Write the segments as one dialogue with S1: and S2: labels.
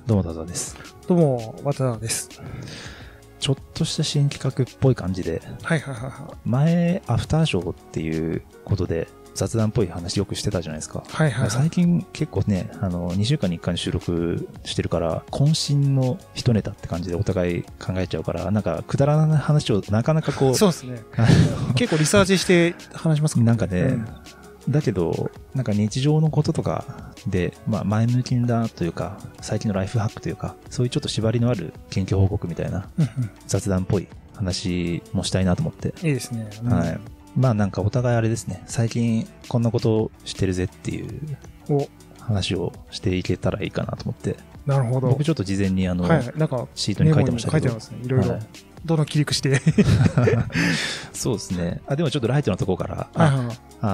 S1: どうも、ダダです。
S2: どうも、渡田です。
S1: ちょっとした新企画っぽい感じで、
S2: はいはいはいはい。
S1: 前、アフターショーっていうことで、雑談っぽい話よくしてたじゃないですか。
S2: はいはいはい。
S1: 最近結構ね、2週間に1回の収録してるから、渾身の一ネタって感じでお互い考えちゃうから、なんかくだらない話をなかなかこう。
S2: そうですね。結構リサーチして話しますか
S1: なんかね、だけど、なんか日常のこととかで、まあ前向きだというか、最近のライフハックというか、そういうちょっと縛りのある研究報告みたいな、雑談っぽい話もしたいなと思って。
S2: いいですね。
S1: はい。まあなんかお互いあれですね、最近こんなことをしてるぜっていう話をしていけたらいいかなと思って。
S2: なるほど。
S1: 僕ちょっと事前になんかシートに書いてましたけど。
S2: 書いてますね。いろいろ。どの切り口で
S1: そうですね。でもちょっとライトなところから、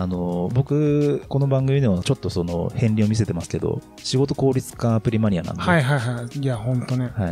S1: 僕、この番組でもちょっとその片鱗を見せてますけど、仕事効率化アプリマニアなんで。
S2: はいはいはい。いや、ほんとね。
S1: はい。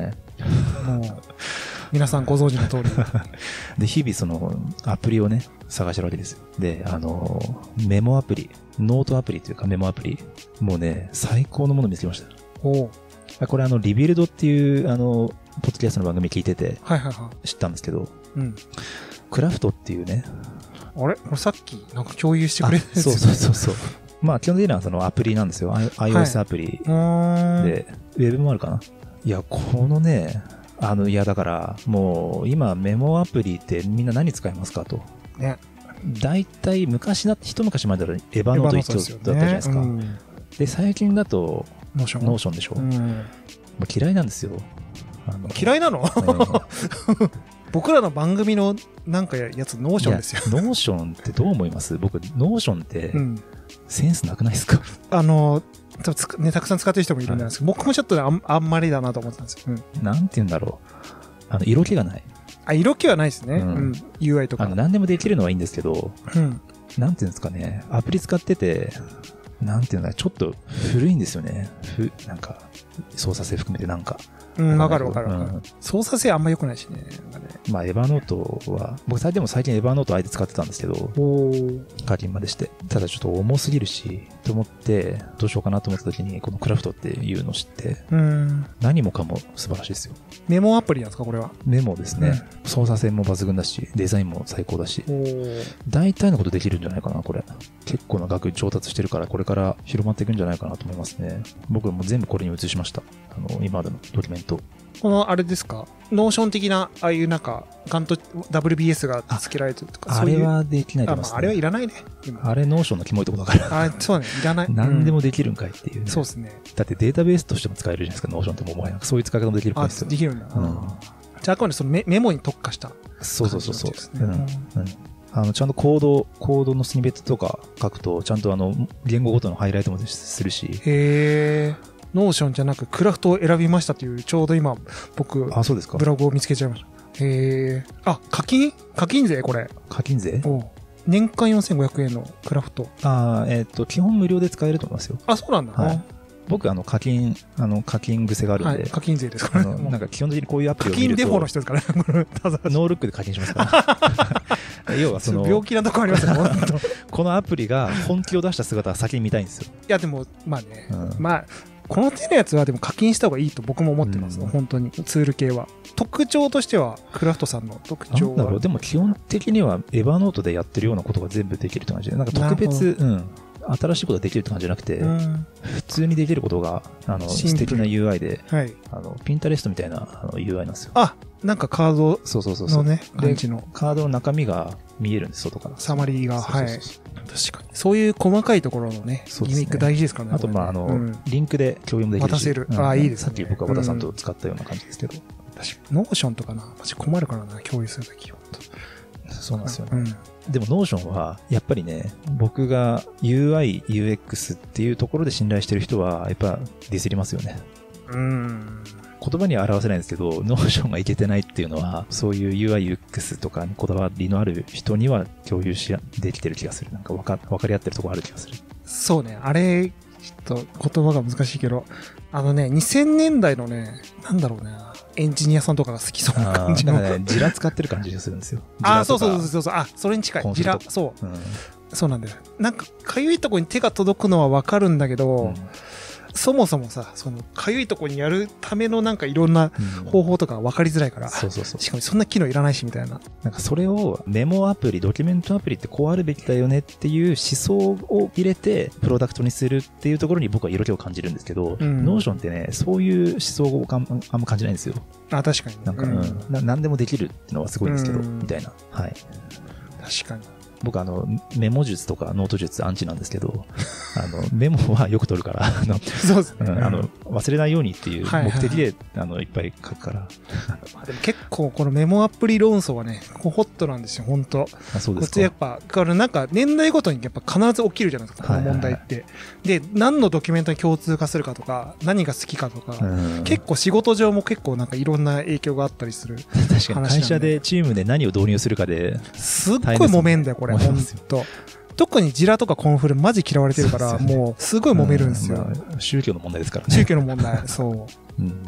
S2: もう、皆さんご存知の通り。
S1: で、日々そのアプリをね、探してるわけですよ。で、メモアプリ、ノートアプリというかメモアプリ、もうね、最高のもの見つけました。
S2: お
S1: これリビルドっていうポッドキャストの番組聞いてて知ったんですけど、クラフトっていうね、
S2: あれこれさっきなんか共有してくれるんですよね。
S1: そうまあ基本的にはそのアプリなんですよ。iOS アプリで、ウェブもあるかな。いや、このね、いやだからもう今メモアプリってみんな何使いますかと。
S2: ね。
S1: 大体一昔前だとエヴァノート一応だったじゃないですか。で、最近だとノーションでしょ。嫌いなんですよ。
S2: 嫌いなの僕らの番組のなんかやつノーションですよ。
S1: ノーションってどう思います？僕ノーションってセンスなくないですか？
S2: たくさん使ってる人もいるんですけど、僕もちょっとあんまりだなと思ってたんですよ。
S1: なんて言うんだろう。色気がない。
S2: 色気はないですね。UI とか。
S1: 何でもできるのはいいんですけど、なんていうんですかね、アプリ使ってて、なんていうのちょっと古いんですよね。なんか、操作性含めてなんか。
S2: わかる。操作性あんま良くないしね。
S1: まあ、エヴァノートは、僕でも最近エヴァノートあえて使ってたんですけど、課金までして。ただちょっと重すぎるし、と思って、どうしようかなと思った時に、このクラフトっていうのを知って、何もかも素晴らしいですよ。
S2: メモアプリなんですか、これは。
S1: メモですね。操作性も抜群だし、デザインも最高だし、大体のことできるんじゃないかな、これ。結構な額調達してるから、これから広まっていくんじゃないかなと思いますね。僕も全部これに移しました。今までのドキュメント。
S2: このあれですか、ノーション的な、ああいうなんか、ガンと WBS が付けられてるとか、
S1: あれはできないと思いますね。
S2: あれはいらないね。
S1: あれノーションのキモいとこだから。
S2: そうね、いらない。
S1: 何でもできるんかいっていうね。
S2: そうですね。だ
S1: ってデータベースとしても使えるじゃないですか、ノーションってもはや。そういう使い方もできるからですよ。
S2: できるんだ。じゃあ、あくまでそのメモに特化した。
S1: そう。ちゃんとコードのスニペットとか書くと、ちゃんと言語ごとのハイライトもするし。
S2: へー。ノーションじゃなくクラフトを選びましたっていう、ちょうど今、僕、
S1: そうですか。
S2: ブログを見つけちゃいました。へー。課金税これ。
S1: 課金税？
S2: 年間4500円のクラフト。
S1: 基本無料で使えると思いますよ。
S2: そうなんだ。はい。
S1: 僕、課金癖があるんで。
S2: 課金税ですからね。
S1: なんか基本的にこういうアプリを見ると。
S2: 課金デフォの人ですからね。
S1: ノールックで課金しますから。要は
S2: 病気なとこありますよ、
S1: このアプリが本気を出した姿は先に見たいんですよ。
S2: いや、でも、まあね。この手のやつはでも課金した方がいいと僕も思ってます。本当に。ツール系は。特徴としては、クラフトさんの特徴は。
S1: でも基本的にはエヴァノートでやってるようなことが全部できるって感じで、なんか特別、新しいことができるって感じじゃなくて、普通にできることが、素敵な UI で、ピンタレストみたいなUI なんですよ。
S2: なんかカードのね、
S1: 感じの。カードの中身が見えるんです、外から。
S2: サマリーが。はい。確かに。そういう細かいところのね、ギミック大事ですからね。
S1: あと、リンクで共有もできるし。
S2: 渡せる。いいですね。
S1: さっき僕は和田さんと使ったような感じですけど。
S2: 確かに。ノーションとかな、マジ困るからな、共有するとき。
S1: そうなんですよね。でもノーションは、やっぱりね、僕が UI、UX っていうところで信頼してる人は、やっぱディスりますよね。言葉には表せないんですけど、ノーションがいけてないっていうのは、そういう UI、UX とかにこだわりのある人には共有できてる気がする。なんか分かり合ってるところある気がする。そうね、
S2: あれ、ちょっと言葉が難しいけど、2000年代のね、なんだろうね、エンジニアさんとかが好きそうな感じの。
S1: ジラ使ってる感じがするんですよ。
S2: そう。それに近い。ジラ、そう。そうなんだよ。なんか、かゆいとこに手が届くのはわかるんだけど、 そもそもさ、かゆいとこにやるためのなんかいろんな方法とか分かりづらいから、しかもそんな機能いらないしみたいな。
S1: なんかそれをメモアプリ、ドキュメントアプリってこうあるべきだよねっていう思想を入れてプロダクトにするっていうところに僕は色気を感じるんですけど、ノーションってね、そういう思想をあんま感じないんですよ。
S2: あ、確かに。
S1: なんか、何でもできるっていうのはすごいんですけど、みたいな。はい。
S2: 確かに。
S1: 僕メモ術とかノート術アンチなんですけど、メモはよく取るから、
S2: そうですね。
S1: 忘れないようにっていう目的で、いっぱい書くから。
S2: でも結構このメモアプリ論争はね、ホットなんですよ、本当。
S1: あ、そうですか。
S2: やっぱ、なんか年代ごとにやっぱ必ず起きるじゃないですか、この問題って。で、何のドキュメントに共通化するかとか、何が好きかとか、結構仕事上も結構なんかいろんな影響があったりする。
S1: 確かに会社でチームで何を導入するかで、
S2: すっごい揉めんだよ、これ。本当。特にジラとかコンフルマジ嫌われてるから、もうすごい揉めるんですよ。
S1: 宗教の問題ですからね。
S2: 宗教の問題、そう。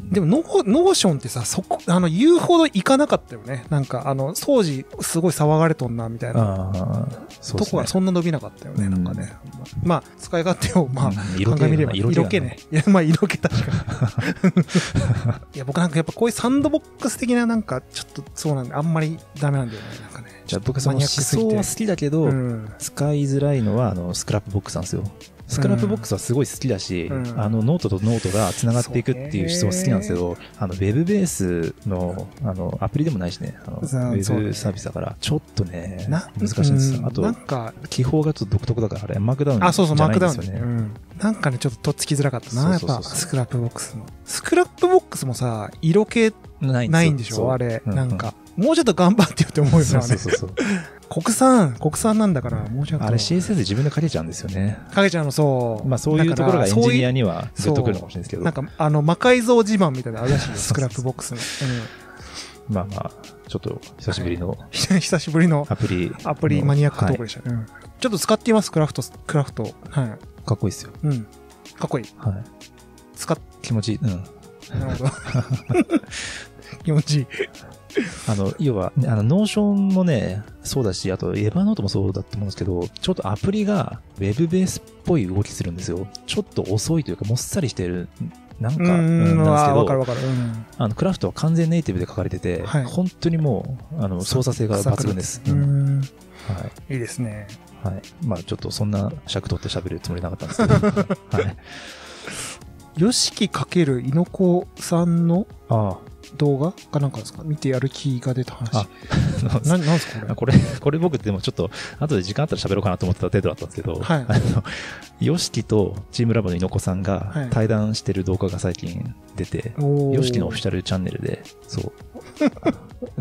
S2: でもノーションってさ、言うほどいかなかったよね。なんか、当時すごい騒がれとんな、みたいな。とこがそんな伸びなかったよね、なんかね。まあ、使い勝手を、まあ、鑑みれば、色気ね。いや、まあ、色気確かに。いや、僕なんかやっぱこういうサンドボックス的ななんか、ちょっとそうなんで、あんまりダメなんだよね、なんかね。
S1: じゃあ僕その思想は好きだけど、使いづらいのはスクラップボックスなんですよ。スクラップボックスはすごい好きだし、ノートとノートが繋がっていくっていう思想は好きなんですけど、ウェブベースの、アプリでもないしね、ウェブサービスだから、ちょっとね、難しいんですよ。あと、記法がちょっと独特だから、あれ、マークダウンじゃないんですよね。
S2: なんかね、ちょっととっつきづらかったな、やっぱ、スクラップボックスの。スクラップボックスもさ、色気ないんでしょあれ、なんか。もうちょっと頑張ってよって思うよね。国産なんだから、もうちょっと。
S1: あれ CSS で自分で書けちゃうんですよね。
S2: 書けちゃうの、そう。
S1: まあそういうところがエンジニアにはグッとくるのかもしれないですけど。
S2: なんか、魔改造自慢みたいなあれらしいよ、スクラップボックスの。
S1: まあまあ、ちょっと久しぶりの。
S2: 久しぶりの
S1: アプ
S2: リマニアックトークでしたね。ちょっと使ってみます、クラフト。はい。
S1: かっこいいですよ。
S2: うん。かっこいい。
S1: はい。気持ちいい。
S2: なるほど。気持ちいい。
S1: 要は、ノーションもね、そうだし、あと、エヴァノートもそうだと思うんですけど、ちょっとアプリが Web ベースっぽい動きするんですよ。ちょっと遅いというか、もっさりしてる、なんですけど、
S2: わかる。
S1: クラフトは完全ネイティブで書かれてて、本当にもう、操作性が抜群です。はい。
S2: いいですね。
S1: はい。まあ、ちょっとそんな尺取って喋るつもりなかったんですけど、はい。
S2: ヨシキ×猪子さんの動画かなんかですか？見てやる気が出た話。なんですか
S1: これ僕でもちょっと後で時間あったら喋ろうかなと思ってた程度だったんですけど、ヨシキとチームラボの猪子さんが対談してる動画が最近出て、ヨシキのオフィシャルチャンネルで、そう。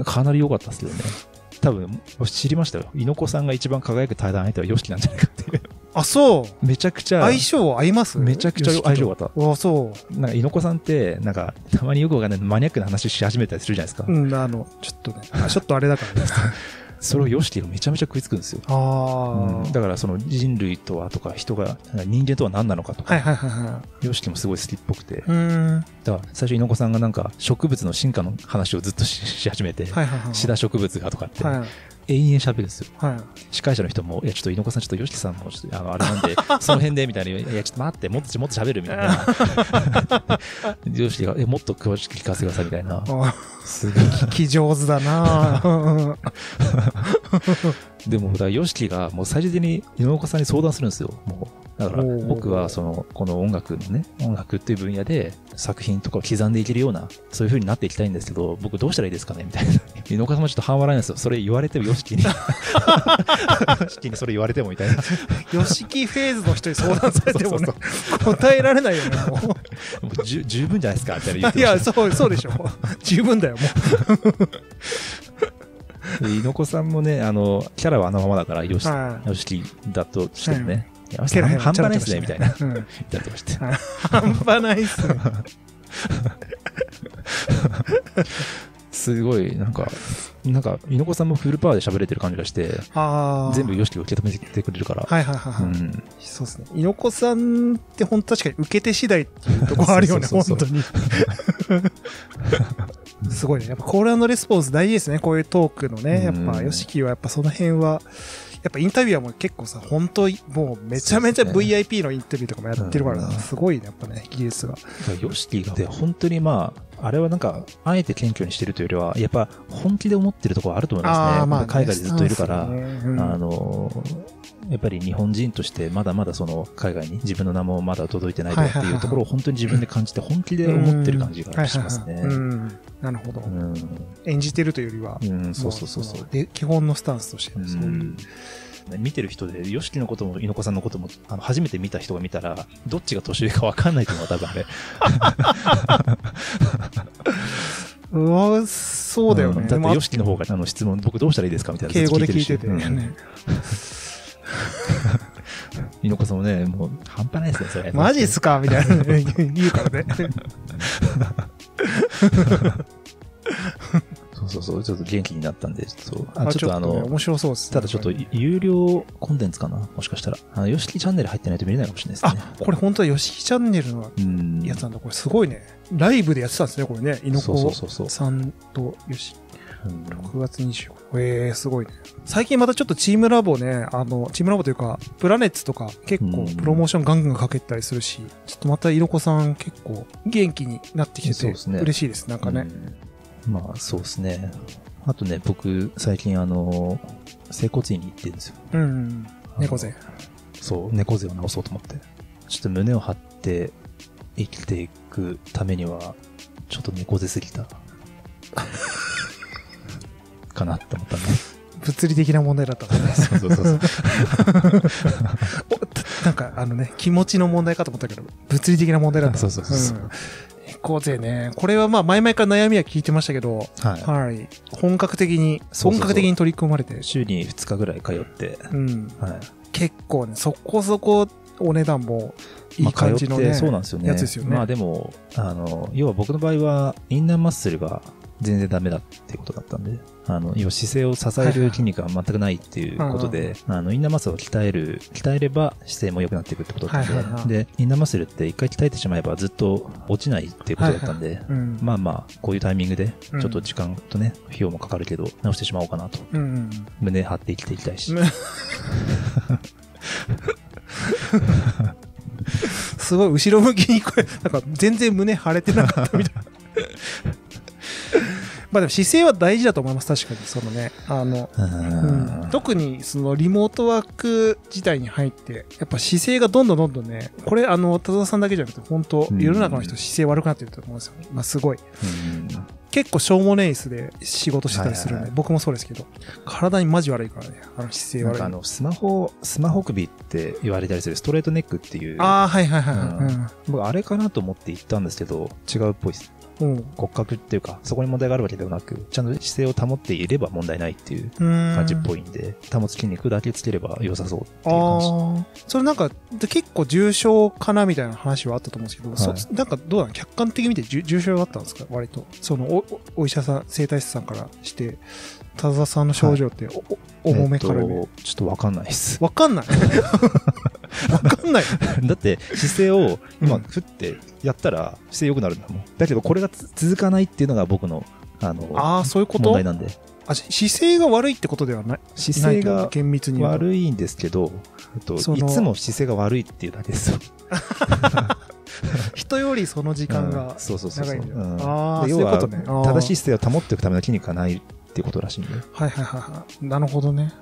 S1: かなり良かったですけどね。多分、知りましたよ。猪子さんが一番輝く対談相手はヨシキなんじゃないかっていう。
S2: あ、そう。
S1: めちゃくちゃ。
S2: 相性合います？
S1: めちゃくちゃ相性良かった。
S2: あ、そう。
S1: なんか、猪子さんって、なんか、たまによくわかんないマニアックな話し始めたりするじゃないですか。
S2: ちょっとね。ちょっとあれだからね。
S1: それをヨシキがめちゃめちゃ食いつくんですよ。だからその人類とはとか人間とは何なのかとか、ヨシキもすごい好きっぽくて、だから最初猪子さんがなんか植物の進化の話をずっとし始めて、シダ植物がとかって、永遠喋るんですよ。司会者の人も、いやちょっと猪子さんちょっとヨシキさんもあれなんで、その辺でみたいな、いやちょっと待って、もっと喋るみたいな。ヨシキが、もっと詳しく聞かせてくださいみたいな。
S2: すごい聞き上手だな
S1: でも、ヨシキがもう最終的に猪子さんに相談するんですよ。もうだから僕はこの音楽っていう分野で作品とかを刻んでいけるような、そういう風になっていきたいんですけど、僕どうしたらいいですかねみたいな。猪子さんもちょっと半笑いなんですよ。それ言われてもヨシキに。ヨシキにそれ言われてもみたいな。
S2: ヨシキフェーズの人に相談されてもね、答えられないよね、も
S1: う。十分じゃないですかみたいな言って
S2: ました。いや、そうでしょ。十分だよ、も
S1: う。猪子さんもね、キャラはあのままだから、ヨシキだとしてもね。半端ないっすね、みたいな。言ってました。
S2: 半端ないっすね。
S1: すごい、なんか、猪子さんもフルパワーで喋れてる感じがして、全部ヨシキが受け止めてくれるから。
S2: そうですね。猪子さんって本当確かに受け手次第っていうところあるよね、本当に。すごいね。やっぱコール&レスポンス大事ですね。こういうトークのね。やっぱ、ヨシキはやっぱその辺は、 やっぱインタビュアーも結構さ、本当もうめちゃめちゃ VIP のインタビューとかもやってるから、すごいね、やっぱね、技術が。
S1: ヨシティがで本当にまあ、あれはなんか、あえて謙虚にしてるというよりは、やっぱ本気で思ってるところあると思いますね。まあ、海外でずっといるから、やっぱり日本人としてまだまだその海外に自分の名もまだ届いてないっていうところを本当に自分で感じて本気で思ってる感じがしますね。
S2: なるほど。演じてるというよりは、
S1: そう。
S2: で、基本のスタンスとして、そういう。
S1: 見てる人で、ヨシキのことも猪子さんのことも、初めて見た人が見たら、どっちが年上か分かんないというのが多分あれ。
S2: うわ、そうだよね。
S1: だって、ヨシキの方が質問、僕どうしたらいいですかみたいな。
S2: 敬語で聞いててね。
S1: 猪子さんもね、もう半端ないですね、それ。
S2: マジっすかみたいな言うからね。
S1: そう、ちょっと元気になったんで、ちょっと
S2: 面白そうです。
S1: ただちょっと有料コンテンツかなもしかしたら。ヨシキチャンネル入ってないと見れないかもしれないですね。
S2: これ本当はヨシキチャンネルのやつなんだ。これすごいね。ライブでやってたんですね、これね。猪子さんとヨシ。6月25日。すごいね。最近またちょっとチームラボね、チームラボというか、プラネッツとか結構プロモーションガンガンかけたりするし、ちょっとまた猪子さん結構元気になってきてて、嬉しいです、なんかね。
S1: まあ、そうですね。あとね、僕、最近整骨院に行ってるんですよ。
S2: 猫背。
S1: そう、猫背を治そうと思って。ちょっと胸を張って生きていくためには、ちょっと猫背すぎた。かなって思ったね。
S2: 物理的な問題だったんだね。
S1: そう。
S2: なんか気持ちの問題かと思ったけど、物理的な問題だった。
S1: そう。
S2: 猫背ね。これはまあ前々から悩みは聞いてましたけど、はい。本格的に取り組まれて。
S1: 週に2日ぐらい通って、
S2: 結構ね、そこそこお値段もいい感じのね、
S1: そうなんですよね。
S2: やつですよね。
S1: まあでも、要は僕の場合は、インナーマッスルが全然ダメだっていうことだったんで、要は姿勢を支える筋肉が全くないっていうことで、インナーマッスルを鍛えれば姿勢も良くなっていくってことだったんで、で、インナーマッスルって一回鍛えてしまえばずっと落ちないっていうことだったんで、まあ、こういうタイミングで、ちょっと時間とね、費用もかかるけど、直してしまおうかなと。胸張って生きていきたいし。
S2: すごい後ろ向きにこれ、なんか全然胸張れてなかったみたいな。まあでも姿勢は大事だと思います。確かにそのね、特にそのリモートワーク自体に入ってやっぱ姿勢がどんどんね、これ田澤さんだけじゃなくて本当世の中の人姿勢悪くなってると思うんですよ。まあすごい。結構しょうもねえ椅子で仕事してたりするんで、僕もそうですけど、体にマジ悪いからね、姿勢悪い。
S1: なんかスマホ首って言われたりするストレートネックっていう。僕あれかなと思って行ったんですけど、違うっぽいです。骨格っていうか、そこに問題があるわけではなく、ちゃんと姿勢を保っていれば問題ないっていう感じっぽいんで、保つ筋肉だけつければ良さそうっていう感じ。
S2: それなんか、結構重症かなみたいな話はあったと思うんですけど、なんかどうなの？客観的に見て重症だったんですか？割と。そのお医者さん、整体師さんからして、田澤さんの症状って、重めからね。
S1: ちょっとわかんないです。
S2: わかんないわかんない
S1: だって、姿勢を今、振ってやったら、姿勢良くなるんだもん。だけど、これが続かないっていうのが僕の、
S2: そういうこと
S1: 問題なんで。
S2: 姿勢が悪いってことではない？
S1: 姿勢が
S2: 厳密に
S1: 悪いんですけど、いつも姿勢が悪いっていうだけですよ。
S2: 人よりその時間が長いんだよ。
S1: 要は、正しい姿勢を保っていくための筋肉がないっていうことらしいんで。
S2: なるほどね。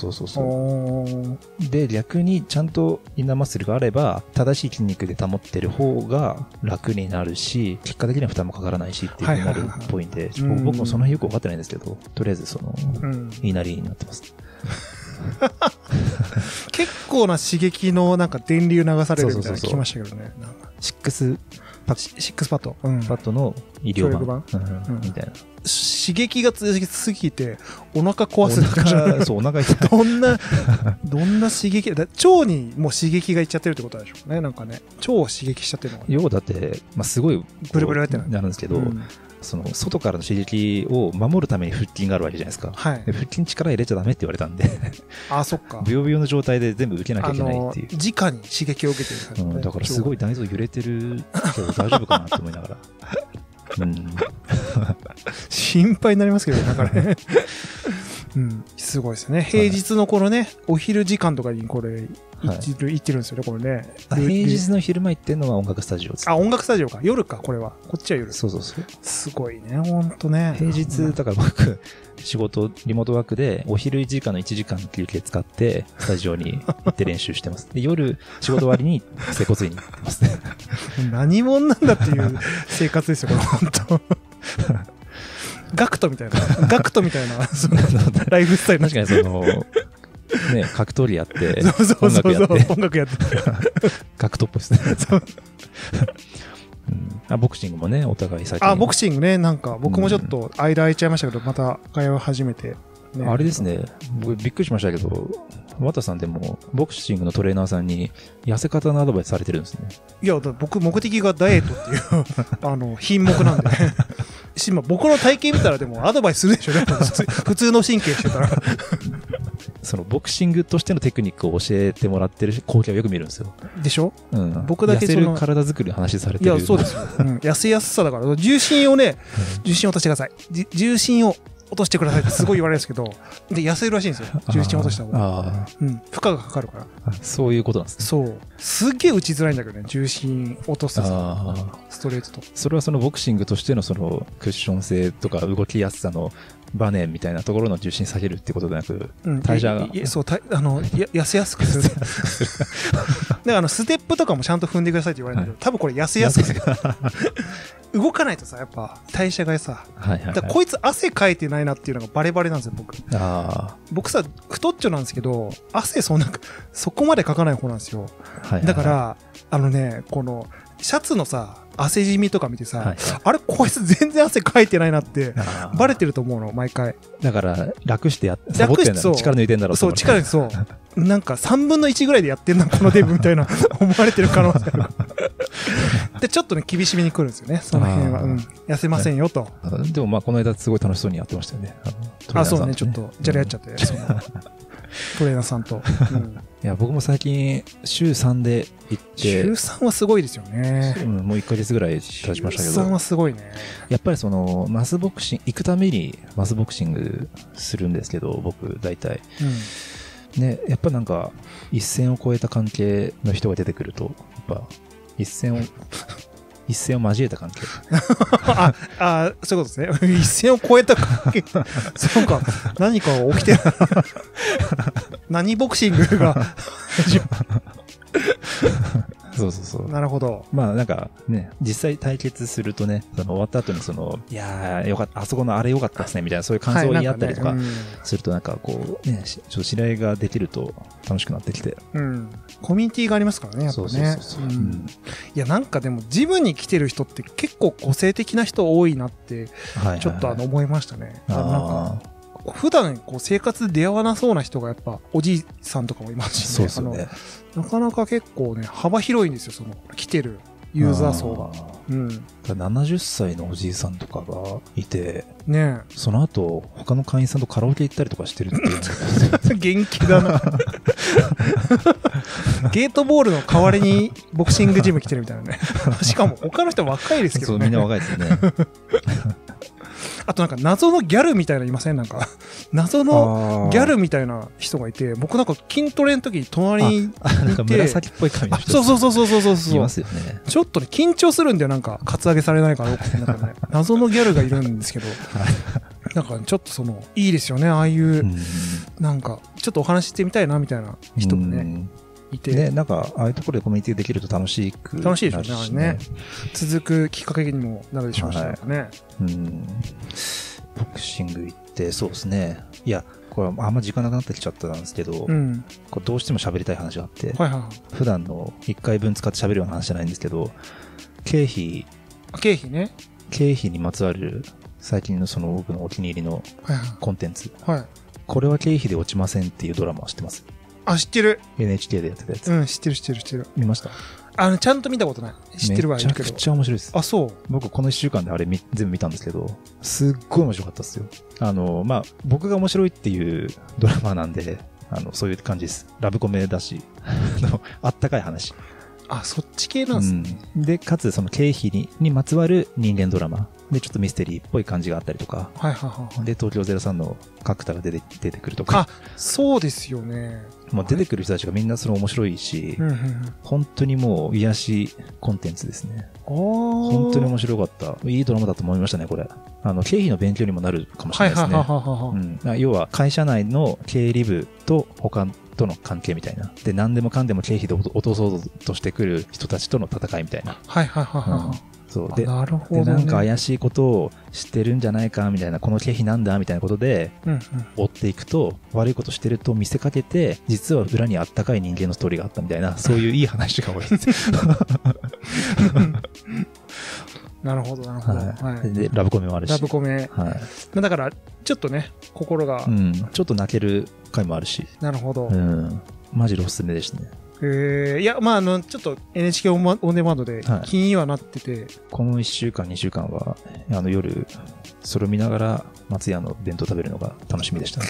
S1: そう。で、逆にちゃんとインナーマッスルがあれば、正しい筋肉で保ってる方が楽になるし、結果的には負担もかからないしっていう風になるっぽいんで、僕もその辺よく分かってないんですけど、とりあえず言いなりになってます。
S2: 結構な刺激のなんか電流流されるみたいな聞きましたけどね。
S1: シックスパッド。パッドの医療版みたいな。
S2: 刺激が強すぎてお腹壊すとか
S1: そう、お腹痛い。
S2: どんな刺激だ、腸にもう刺激がいっちゃってるってことでしょうね。なんかね、腸を刺激しちゃってるのが、
S1: 要はだって、すごい
S2: ブルブルってな
S1: るんですけど、その外からの刺激を守るために腹筋があるわけじゃないですか。腹筋力入れちゃダメって言われたんで。
S2: そっか。
S1: ブヨブヨの状態で全部受けなきゃいけないっていう。
S2: 直に刺激を受けてる感じ、ね。
S1: だからすごい内臓揺れてるけど大丈夫かなって思いながら。
S2: 心配になりますけど、なんかね。 うん。すごいですね。平日のこのね、お昼時間とかにこれ、行ってるんですよね、これね。
S1: 平日の昼間行ってんのは音楽スタジオです。
S2: あ、音楽スタジオか。夜か、これは。こっちは夜。
S1: そうそうそう。
S2: すごいね、ほんとね。
S1: 平日、だから僕、仕事、リモートワークで、お昼時間の1時間休憩使って、スタジオに行って練習してます。で、夜、仕事終わりに、整骨院に行ってますね。
S2: 何者なんだっていう生活ですよ、これ、ほんと。ガクトみたいな、そのライフスタイル。
S1: 確かにその、ね、格闘技やって、
S2: 音楽やって。
S1: 格闘っぽいですね。ボクシングもね、お互い最近。
S2: ボクシングね、なんか、僕もちょっと間空いちゃいましたけど、また会話始めて、
S1: ね。あれですね、僕びっくりしましたけど、綿さんでも、ボクシングのトレーナーさんに、痩せ方のアドバイスされてるんですね。
S2: いや、僕、目的がダイエットっていう、品目なんで。僕の体型見たらでもアドバイスするでしょね。普通の神経してたら。
S1: そのボクシングとしてのテクニックを教えてもらってる光景をよく見るんですよ。
S2: でしょ？
S1: うん。
S2: 僕だけ
S1: 痩せる体作りの話されてる。
S2: いや、そうですよ。痩せやすさだから、重心を落としてください。重心を落としてくださいってすごい言われるんですけど、で、痩せるらしいんですよ。重心落とした方が。負荷がかかるから。
S1: そういうことなんですね。
S2: そう。すっげえ打ちづらいんだけどね、重心落とすさ、ストレートと。
S1: それはそのボクシングとしてのそのクッション性とか動きやすさのバネみたいなところの重心下げるってことでなく、代謝が。
S2: そう、痩せやすくする。だからステップとかもちゃんと踏んでくださいって言われるんだけど、多分これ痩せやすくする。動かないとさ、やっぱ代謝がさ、だこいつ汗かいてないなっていうのがバレバレなんですよ、僕。僕さ、太っちょなんですけど、汗そこまでかかない方なんですよ。だから、この、シャツのさ、汗じみとか見てさ、あれこいつ全然汗かいてないなってバレてると思うの、毎回。
S1: だから楽してサボってんだろ、力抜いてんだろう。
S2: そう、力抜いて、そう。なんか3分の1ぐらいでやってんな、このデブみたいな思われてる可能性ある。で、ちょっとね、厳しめに来るんですよね、その辺は。痩せませんよと。
S1: でもまあ、この間すごい楽しそうにやってましたよね。
S2: そうね、ちょっと、じゃれ合っちゃって、トレーナーさんと。
S1: いや、僕も最近、週3で行って。
S2: 週3はすごいですよね。
S1: もう1ヶ月ぐらい経ちましたけど。
S2: 週3はすごいね。
S1: やっぱりその、マスボクシング、行くためにマスボクシングするんですけど、僕、大体。ね、やっぱなんか、一線を越えた関係の人が出てくると、やっぱ、一線を交えた関係。
S2: そういうことですね。一線を越えた関係。そうか。何か起きてる。何ボクシングが。
S1: そうそうそう。
S2: なるほど。
S1: まあなんかね、実際対決するとね、終わった後にいやーよかった、あそこのあれよかったですね、みたいな、そういう感想を言い合ったりとかするとなんかこう、ね、ちょっと知り合いができると楽しくなってきて。
S2: コミュニティがありますからね、やっぱね。いや、なんかでもジムに来てる人って結構個性的な人多いなって、ちょっと思いましたね。なんか普段生活で出会わなそうな人がやっぱおじいさんとかもいますしね。なかなか結構ね、幅広いんですよ、その来てるユーザー層が。
S1: 70歳のおじいさんとかがいて、
S2: ね、
S1: その後他の会員さんとカラオケ行ったりとかしてるっていう。
S2: 元気だな。ゲートボールの代わりにボクシングジム来てるみたいなね。しかも他の人若いですけどね。
S1: そう、みんな若いですよね。
S2: あとなんか謎のギャルみたいなのいません？なんか謎のギャルみたいな人がいて、僕なんか筋トレの時に隣にいて、
S1: なんか紫っぽい髪の人。
S2: そう。
S1: いますよね。
S2: ちょっとね、緊張するんだよ、なんか、カツアゲされないから、なんかね、謎のギャルがいるんですけど、なんかちょっといいですよね、ああいう、なんか、ちょっとお話ししてみたいな、みたいな人もね。いて。
S1: ね、なんか、ああいうところでコミュニティできると楽しいで
S2: しょうね、あれね。続くきっかけにもなるでしょうしね。
S1: ボクシング行って、そうですね。いや、これあんま時間なくなってきちゃったんですけど、これどうしても喋りたい話があって、普段の1回分使って喋るような話じゃないんですけど、経費にまつわる最近の僕のお気に入りのコンテンツ。これは経費で落ちませんっていうドラマを知ってます？
S2: 知ってる。
S1: NHK でやってたやつ。
S2: 知ってる。
S1: 見ました？
S2: ちゃんと見たことない。知ってるわ、
S1: めちゃくちゃ面白いです。
S2: そう。
S1: 僕この1週間であれ全部見たんですけど、すっごい面白かったですよ。まあ、僕が面白いっていうドラマなんで、そういう感じです。ラブコメだし、あったかい話。
S2: そっち系なんですね。
S1: で、かつその経費にまつわる人間ドラマで、ちょっとミステリーっぽい感じがあったりとか。
S2: はいはいはい。
S1: で、東京03の角田が出てくるとか。
S2: あ、そうですよね。
S1: もう出てくる人たちがみんなそれ面白いし、本当にもう癒しコンテンツですね。本当に面白かった。いいドラマだと思いましたね、これ。経費の勉強にもなるかもしれないですね。要は会社内の経理部と他との関係みたいな。で、何でもかんでも経費で落とそうとしてくる人たちとの戦いみたいな。そうで、なるほどね、でなんか怪しいことを知ってるんじゃないかみたいな、この経費なんだみたいなことで、追っていくと、悪いことしてると見せかけて、実は裏にあったかい人間のストーリーがあったみたいな、そういういい話が多いです。
S2: なるほど、なるほど。
S1: はい、で、ラブコメもあるし。
S2: ラブコメ。はい。だから、ちょっとね、心が。
S1: ちょっと泣ける回もあるし。
S2: なるほど。
S1: マジでおすすめでしたね。
S2: いや、まあ、ちょっと NHK オンデマンドで気にはなってて、
S1: この1週間、2週間は、夜、それを見ながら松屋の弁当食べるのが楽しみでしたね。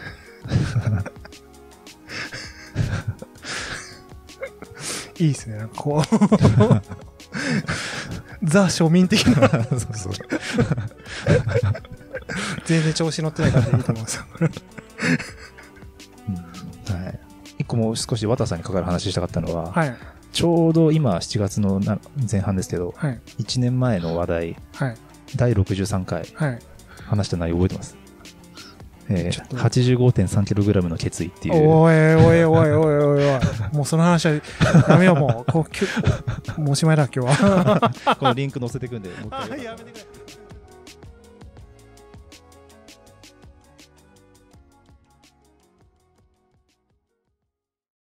S2: いいですね、なんかこう。ザ庶民的な。そうそう。全然調子乗ってない感じでいいと思うんですよ。
S1: はい。一個もう少し綿さんにかかる話したかったのは、はい、ちょうど今7月の前半ですけど、はい、1年前の話題、はい、第63回、はい、話した内容覚えてます。85.3kg の決意っていう。
S2: おいおいおいおいおいおい。もうその話はやめよう、もう。もうおしまいだ、今日は。
S1: このリンク載せていくんで。
S2: やめてくれ。